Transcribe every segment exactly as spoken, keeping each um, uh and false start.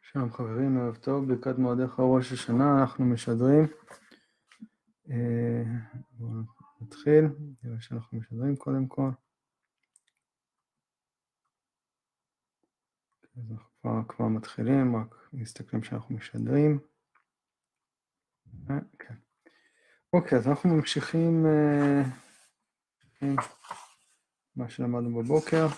שלום חברים, ערב טוב, ברכת מועדיך ראש השנה, אנחנו משדרים. בואו נתחיל, נראה שאנחנו משדרים קודם כל. אז אנחנו כבר, כבר מתחילים, רק נסתכלים שאנחנו משדרים. כן. אוקיי, אז אנחנו ממשיכים עם מה שלמדנו בבוקר.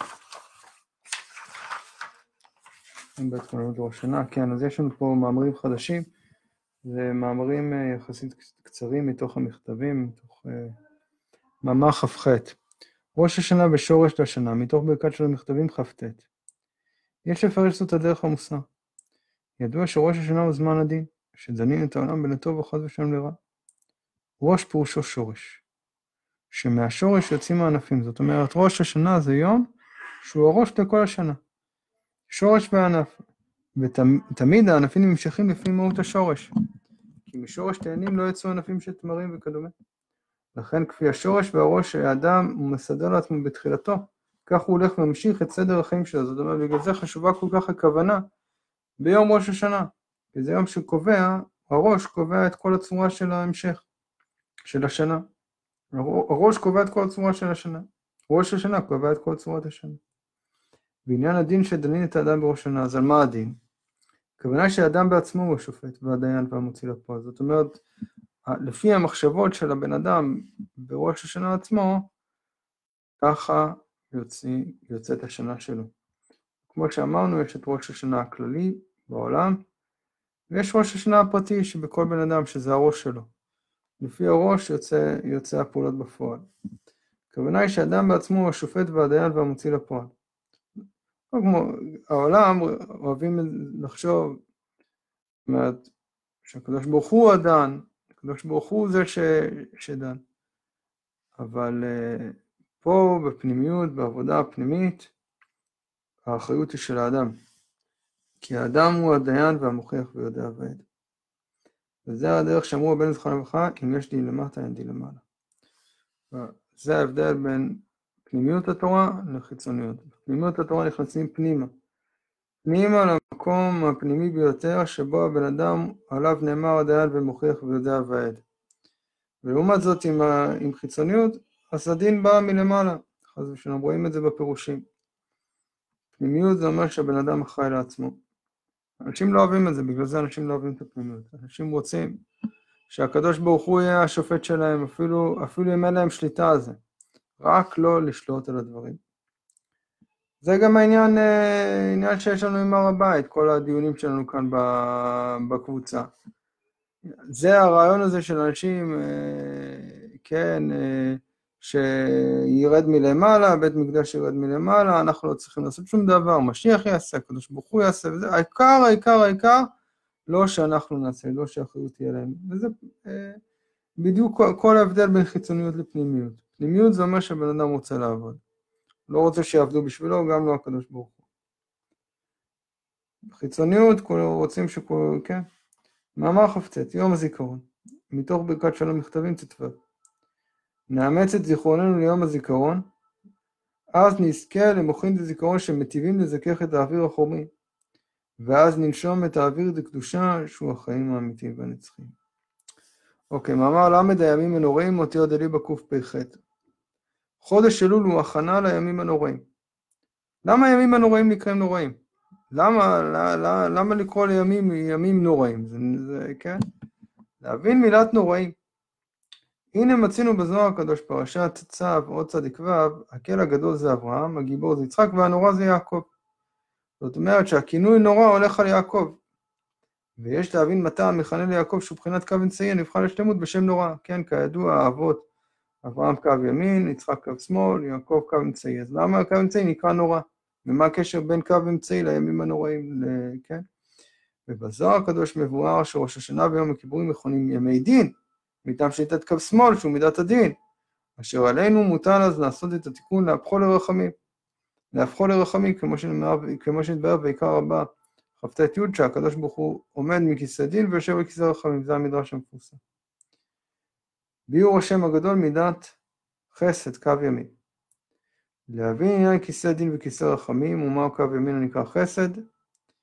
עם בית כוננות ראש השנה, כן, אז יש לנו פה מאמרים חדשים. זה מאמרים יחסית קצרים מתוך המכתבים, מתוך מאמר כ"ח. ראש השנה ושורש השנה, מתוך ברכת של המכתבים כ"ט. יש לפרש זאת הדרך המוסר. ידוע שראש השנה הוא זמן הדין, שדנים את העולם בין הטוב וחס ושלום לרע. ראש פירושו שורש, שמהשורש יוצאים הענפים. זאת אומרת, ראש השנה זה יום שהוא הראש לכל השנה. שורש וענף. ותמיד הענפים נמשכים לפי מהות השורש. כי משורש תאנים לא יצאו ענפים של תמרים וכדומה. לכן כפי השורש והראש שהאדם הוא מסדר לעצמו בתחילתו, כך הוא הולך וממשיך את סדר החיים שלו. זאת אומרת, בגלל זה חשובה כל כך הכוונה ביום ראש השנה. כי זה יום שקובע, הראש קובע את כל הצורה של ההמשך, של השנה. הראש קובע את כל הצורה של השנה. ראש השנה קובע את כל צורת השנה. בעניין הדין שדנים את האדם בראש השנה, אז על מה הדין? הכוונה שהאדם בעצמו הוא השופט והדיין והמוציא לפועל. זאת אומרת, לפי המחשבות של הבן אדם בראש השנה עצמו, ככה יוצא, יוצאת השנה שלו. כמו שאמרנו, יש את ראש השנה הכללי בעולם, ויש ראש השנה הפרטי שבכל בן אדם, שזה הראש שלו. לפי הראש יוצא, יוצא הפעולות בפועל. הכוונה היא שהאדם בעצמו הוא השופט והדיין והמוציא לפועל. כמו העולם אוהבים לחשוב, זאת אומרת, שהקדוש ברוך הוא הדן, הקדוש ברוך הוא זה ש, שדן. אבל uh, פה בפנימיות, בעבודה הפנימית, האחריות היא של האדם. כי האדם הוא הדיין והמוכיח ויודע ועד. וזה הדרך שאמרו הבן זכרון לברכה, אם יש דין למטה אין דין למעלה. זה ההבדל בין פנימיות התורה לחיצוניות. פנימיות התורה נכנסים פנימה. פנימה למקום הפנימי ביותר שבו הבן אדם עליו נאמר הדיין ומוכיח ויודע ועד. ולעומת זאת עם, ה... עם חיצוניות, אז הדין בא מלמעלה. אז כשאנחנו רואים את זה בפירושים. פנימיות זה אומר שהבן אדם אחראי לעצמו. אנשים לא אוהבים את זה, בגלל זה אנשים לא אוהבים את הפנימיות. אנשים רוצים שהקדוש ברוך הוא יהיה השופט שלהם, אפילו, אפילו אם אין להם שליטה על זה. רק לא לשלוט על הדברים. זה גם העניין עניין שיש לנו עם הר הבית, כל הדיונים שלנו כאן בקבוצה. זה הרעיון הזה של אנשים, כן, שירד מלמעלה, בית מקדש ירד מלמעלה, אנחנו לא צריכים לעשות שום דבר, משיח יעשה, הקדוש ברוך הוא יעשה, וזה העיקר, העיקר, העיקר, לא שאנחנו נעשה, לא שהאחריות תהיה להם. וזה בדיוק כל, כל ההבדל בין חיצוניות לפנימיות. פנימיות זה אומר שבן אדם רוצה לעבוד. לא רוצה שיעבדו בשבילו, גם לא הקדוש ברוך הוא. חיצוניות, כולו רוצים שכולו, כן? מאמר כ"ט, יום הזיכרון. מתוך ברכת שלום מכתבים תתווה. נאמץ את זיכרוננו ליום הזיכרון, אז נזכה למוחין דזיכרון שמטיבים לזכך את האוויר החומי, ואז ננשום את האוויר דקדושה שהוא החיים האמיתיים והנצחיים. אוקיי, מאמר למד הימים הנוראים, אותיות דליבה קפ"ח. חודש אלול הוא הכנה לימים הנוראים. למה הימים הנוראים נקראים נוראים? למה, למה, למה לקרוא לימים ימים נוראים? זה, זה, כן? להבין מילת נוראים. הנה מצינו בזוהר הקדוש פרשת צו עוד צדיק ו', הקל הגדול זה אברהם, הגיבור זה יצחק והנורא זה יעקב. זאת אומרת שהכינוי נורא הולך על יעקב. ויש להבין מתי המכנה ליעקב שהוא בחינת קו אמצעי הנבחר לשלמות בשם נורא. כן, כידוע האבות, אברהם קו ימין, יצחק קו שמאל, יעקב קו אמצעי. אז למה הקו אמצעי נקרא נורא? ומה הקשר בין קו אמצעי לימים הנוראים? כן? ובזוהר הקדוש מבואר שראש השנה ויום הכיפורים מכונים ימי דין, מטעם שליטת קו שמאל שהוא מידת הדין, אשר עלינו מוטל אז לעשות את התיקון להפכו לרחמים. להפכו לרחמים כמו שנאמר, כמו שנתבהר בעיקר הבא, כ"ט י' שהקדוש ברוך הוא עומד מכיסא דין ויושב בכיסא רחמים, זה המדרש המפורסם. ביאור השם הגדול מידת חסד, קו ימין. להבין עניין כיסא דין וכיסא רחמים, ומה קו ימין הנקרא חסד,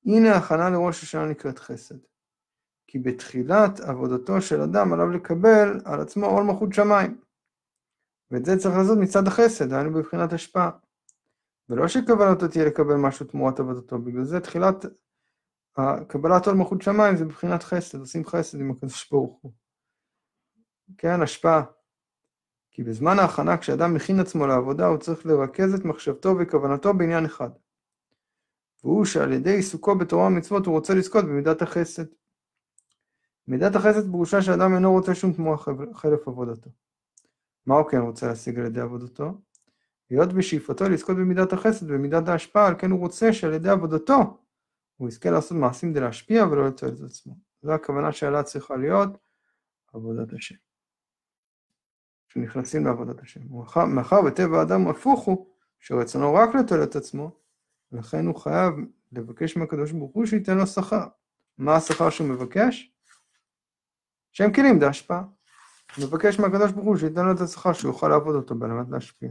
הנה הכנה לראש השנה נקראת חסד. כי בתחילת עבודתו של אדם עליו לקבל על עצמו עול מלכות שמיים. ואת זה צריך לעשות מצד החסד, היינו בבחינת השפעה. ולא שכוונתו תהיה לקבל משהו תמורת עבודתו, בגלל זה תחילת קבלת עול מלכות שמיים זה בבחינת חסד, עושים חסד עם הקדוש ברוך הוא. כן, השפעה. כי בזמן ההכנה כשאדם מכין עצמו לעבודה הוא צריך לרכז את מחשבתו וכוונתו בעניין אחד. והוא שעל ידי עיסוקו בתורה ומצוות הוא רוצה לזכות במידת החסד. מידת החסד פירושה שאדם אינו רוצה שום תמורה חלף עבודתו. מה הוא כן רוצה להשיג על ידי עבודתו? להיות בשאיפתו לזכות במידת החסד ובמידת ההשפעה, על כן הוא רוצה שעל ידי עבודתו הוא יזכה לעשות מעשים כדי להשפיע ולא לתועלת את עצמו. זו הכוונה שעליה צריכה להיות עבודת השם. כשנכנסים לעבודת השם. מאחר בטבע האדם הפוך הוא, שרצונו רק לתועלת את עצמו, לכן הוא חייב לבקש מהקדוש ברוך הוא שייתן לו שכר. מה השכר שהוא מבקש? שהם כלים דה השפעה. הוא מבקש מהקדוש ברוך הוא שייתן לו את השכר שהוא יוכל לעבוד אותו בלמד להשפיע.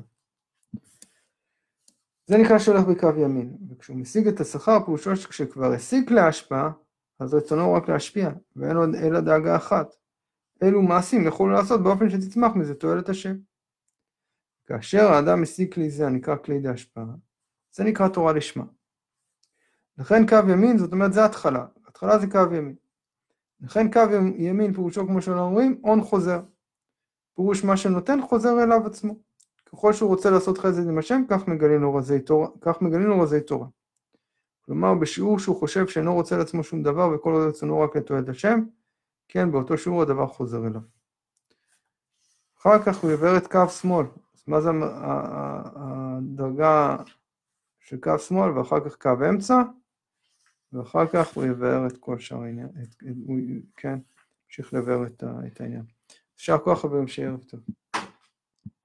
זה נקרא שהולך בקו ימין, וכשהוא משיג את השכר, פירושו שכשכבר השיג להשפעה, אז רצונו רק להשפיע, ואין עוד אלא דאגה אחת. אילו מעשים יכולו לעשות באופן שתצמח מזה תועלת השם. כאשר האדם משיג כלי זה, הנקרא כלי דה השפעה, זה נקרא תורה לשמה. לכן קו ימין, זאת אומרת, זה התחלה. התחלה זה קו ימין. לכן קו ימין, פירושו כמו שאנחנו אומרים, און חוזר. פירוש מה שנותן חוזר אליו עצמו. ככל שהוא רוצה לעשות חסד עם השם, כך מגלים לו רזי תורה. כך מגלים לו רזי תורה. כלומר, בשיעור שהוא חושב שאינו רוצה לעצמו שום דבר, וכל עוד רצונו רק לתועלת השם, כן, באותו שיעור הדבר חוזר אליו. אחר כך הוא יעבר את קו שמאל. אז מה זה הדרגה של קו שמאל, ואחר כך קו אמצע, ואחר כך הוא יעבר את כל שאר העניין. את, הוא, כן, המשיך לעבר את, את העניין. אפשר כוח חברים שערב טוב.